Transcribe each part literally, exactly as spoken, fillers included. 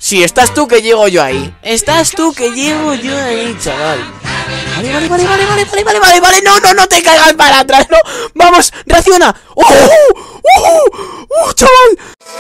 Si estás tú que llego yo ahí. Estás tú que llego yo ahí, chaval. Vale, vale, vale, vale, vale, vale, vale, vale, vale. No, no, no te caigas para atrás, no. Vamos, reacciona. ¡Oh! ¡Oh! ¡Oh, chaval!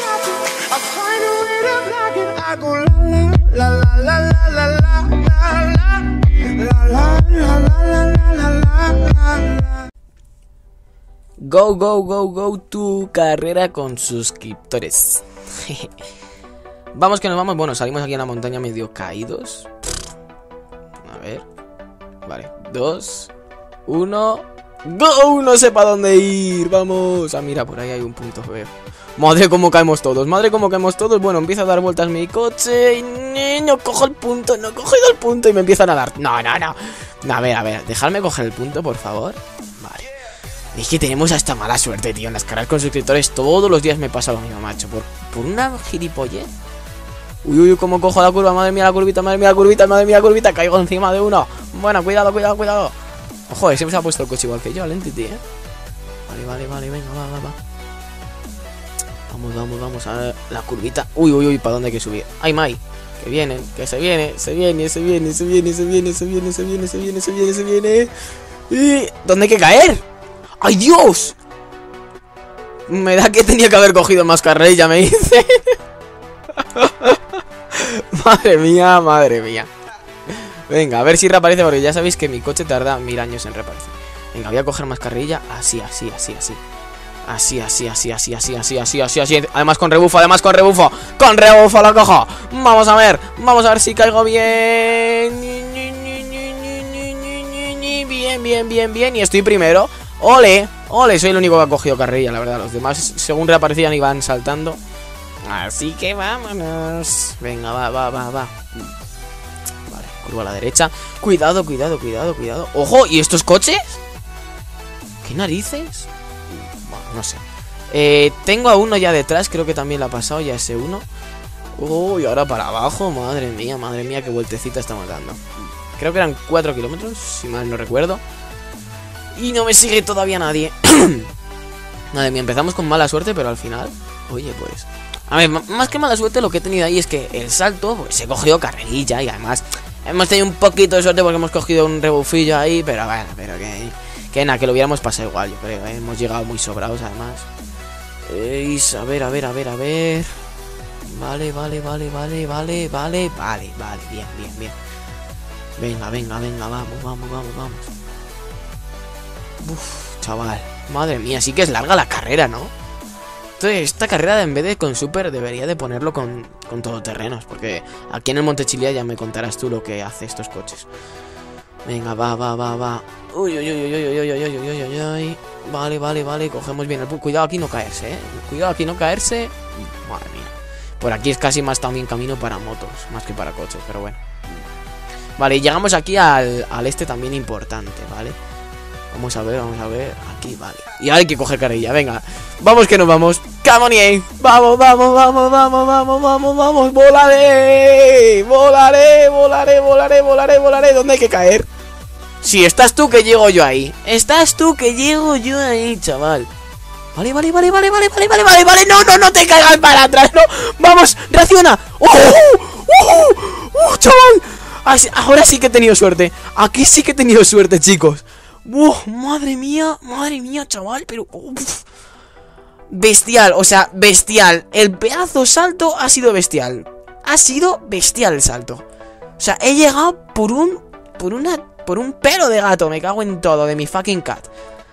Go, go, go, go, tu carrera con suscriptores. Vamos que nos vamos. Bueno, salimos aquí en la montaña medio caídos. A ver. Vale, dos, uno. ¡Go! No sé para dónde ir. Vamos. Ah, mira, por ahí hay un punto, veo. Madre, cómo caemos todos. Madre, cómo caemos todos. Bueno, empieza a dar vueltas mi coche. Y no cojo el punto. No he cogido el punto y me empiezan a dar. No, no, no. A ver, a ver. Dejadme coger el punto, por favor. Vale. Es que tenemos hasta mala suerte, tío. En las carreras con suscriptores todos los días me pasa lo mismo, macho. Por, por una gilipollez. Uy, uy, cómo cojo la curva. Madre mía, la curvita, madre mía, la curvita, madre mía, la curvita. Caigo encima de uno. Bueno, cuidado, cuidado, cuidado. Ojo, ese se ha puesto el coche igual que yo, al Entity, eh. Vale, vale, vale, venga, va, va, va. Vamos, vamos, vamos a ver la curvita. Uy, uy, uy, ¿para dónde hay que subir? ¡Ay, Mai! Que vienen, que se viene, se viene, se viene, se viene, se viene, se viene, se viene, se viene, se viene, se viene. ¿Y dónde hay que caer? ¡Ay, Dios! Me da que tenía que haber cogido más carrilla, me dice. Madre mía, madre mía. Venga, a ver si reaparece, porque ya sabéis que mi coche tarda mil años en reaparecer. Venga, voy a coger más carrilla. Así, así, así, así. Así, así, así, así, así, así, así, así, así. Además con rebufo, además con rebufo. Con rebufo lo cojo. Vamos a ver, vamos a ver si caigo bien. Bien, bien, bien, bien. Y estoy primero. Ole, ole, soy el único que ha cogido carrilla, la verdad. Los demás, según reaparecían, iban saltando. Así que vámonos. Venga, va, va, va, va. Vale, curva a la derecha. Cuidado, cuidado, cuidado, cuidado. ¡Ojo! ¿Y estos coches? ¿Qué narices? Bueno, no sé. Eh, tengo a uno ya detrás, creo que también lo ha pasado ya ese uno. Uy, ahora para abajo. Madre mía, madre mía, qué vueltecita estamos dando. Creo que eran cuatro kilómetros, si mal no recuerdo. Y no me sigue todavía nadie. Madre mía, empezamos con mala suerte, pero al final... Oye, pues... A ver, más que mala suerte, lo que he tenido ahí es que el salto, pues he cogido carrerilla y además hemos tenido un poquito de suerte porque hemos cogido un rebufillo ahí, pero bueno, pero que, que nada, que lo hubiéramos pasado igual, yo creo, ¿eh? Hemos llegado muy sobrados además. Eh, a ver, a ver, a ver, a ver. Vale, vale, vale, vale, vale, vale, vale, vale, bien, bien, bien. Venga, venga, venga, vamos, vamos, vamos, vamos. Uf, chaval, madre mía, sí que es larga la carrera, ¿no? Entonces, esta carrera en vez de con super debería de ponerlo con, con todoterrenos, porque aquí en el Monte Chiliad ya me contarás tú lo que hace estos coches. Venga, va, va, va, va. Uy, uy, uy, uy, uy, uy, uy, uy, uy, uy, uy. Vale, vale, vale, cogemos bien el punto. Cuidado aquí no caerse, eh. Cuidado aquí no caerse. Madre mía. Por aquí es casi más también camino para motos, más que para coches, pero bueno. Vale, y llegamos aquí al, al este también importante, ¿vale? Vamos a ver, vamos a ver. Aquí, vale. Y ahora hay que coger carrilla, venga. Vamos que nos vamos. Come on, yeah. Vamos, vamos, vamos, vamos, vamos, vamos, vamos. Volaré. Volaré, volaré, volaré, volaré, volaré. ¿Dónde hay que caer? Si estás tú que llego yo ahí. Estás tú que llego yo ahí, chaval. Vale, vale, vale, vale, vale, vale, vale, vale, vale. No, no, no te caigas para atrás, no. Vamos, reacciona. ¡Oh! ¡Oh! ¡Oh, chaval! Ahora sí que he tenido suerte. Aquí sí que he tenido suerte, chicos. ¡Uf! Madre mía, madre mía, chaval, pero... Uf. Bestial, o sea, bestial. El pedazo salto ha sido bestial. Ha sido bestial el salto. O sea, he llegado por un... Por una... Por un pelo de gato, me cago en todo, de mi fucking cat.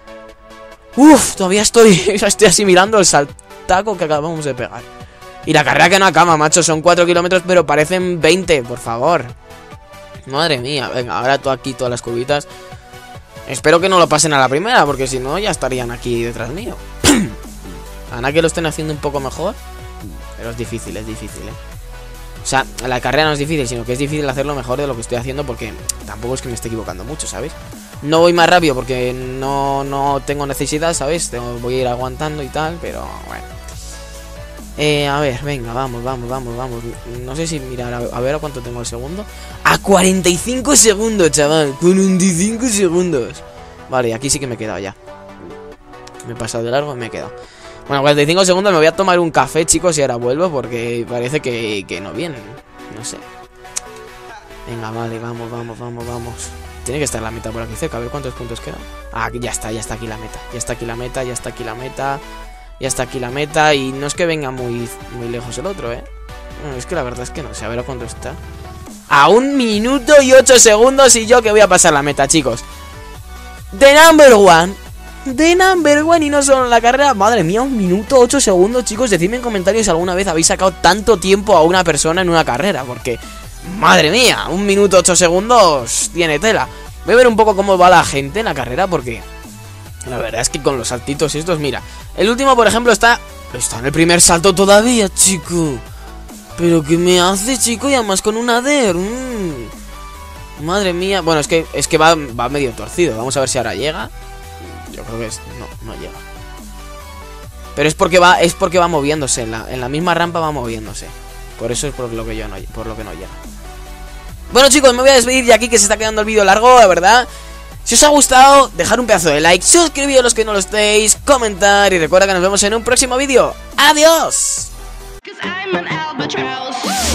Uf, todavía estoy... Estoy asimilando el saltaco que acabamos de pegar. Y la carrera que no acaba, macho, son cuatro kilómetros, pero parecen veinte, por favor. Madre mía, venga, ahora tú aquí todas las curvitas. Espero que no lo pasen a la primera, porque si no ya estarían aquí detrás mío. Ana que lo estén haciendo un poco mejor, pero es difícil, es difícil, ¿eh? O sea, la carrera no es difícil, sino que es difícil hacerlo mejor de lo que estoy haciendo, porque tampoco es que me esté equivocando mucho, ¿sabes? No voy más rápido porque no, no tengo necesidad, ¿sabes? Tengo, voy a ir aguantando y tal, pero bueno. Eh, a ver, venga, vamos, vamos, vamos, vamos. No sé si mirar, a, a ver a cuánto tengo el segundo. A cuarenta y cinco segundos, chaval. cuarenta y cinco segundos. Vale, aquí sí que me he quedado ya. Me he pasado de largo y me he quedado. Bueno, cuarenta y cinco segundos, me voy a tomar un café, chicos, y ahora vuelvo porque parece que, que no vienen. No sé. Venga, vale, vamos, vamos, vamos, vamos. Tiene que estar la meta por aquí cerca, a ver cuántos puntos quedan. Ah, ya está, ya está aquí la meta. Ya está aquí la meta, ya está aquí la meta. Ya está aquí la meta. Y no es que venga muy, muy lejos el otro, ¿eh? Bueno, es que la verdad es que no sé, a ver a cuánto está. A un minuto y ocho segundos y yo que voy a pasar la meta, chicos. The number one. The number one y no solo en la carrera. Madre mía, un minuto, ocho segundos, chicos. Decidme en comentarios si alguna vez habéis sacado tanto tiempo a una persona en una carrera. Porque, madre mía, un minuto, ocho segundos tiene tela. Voy a ver un poco cómo va la gente en la carrera porque la verdad es que con los saltitos estos, mira. El último, por ejemplo, está... Está en el primer salto todavía, chico. Pero ¿qué me hace, chico? Y además con un Ader. Mm. Madre mía. Bueno, es que es que va, va medio torcido. Vamos a ver si ahora llega. Yo creo que es... No, no llega. Pero es porque va es porque va moviéndose. En la, en la misma rampa va moviéndose. Por eso es por lo que yo no, por lo que no llega. Bueno, chicos, me voy a despedir ya aquí que se está quedando el vídeo largo, la verdad. Si os ha gustado, dejar un pedazo de like, suscribiros los que no lo estéis, comentar y recuerda que nos vemos en un próximo vídeo. ¡Adiós! 'Cause I'm an albatross.